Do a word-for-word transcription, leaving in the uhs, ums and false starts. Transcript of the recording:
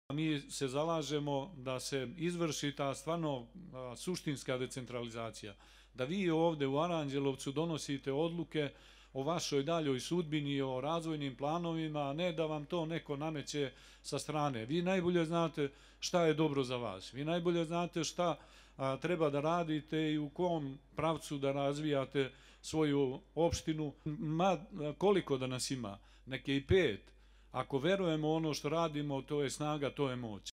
Mi se zalažemo da se izvrši ta stvarno suštinska decentralizacija, da vi ovde u Aranđelovcu donosite odluke o vašoj daljoj sudbini, o razvojnim planovima, a ne da vam to neko nameće sa strane. Vi najbolje znate šta je dobro za vas, vi najbolje znate šta treba da radite i u kom pravcu da razvijate svoju opštinu, ma koliko da nas ima, neke i pet. Ako verujemo ono što radimo, to je snaga, to je moć.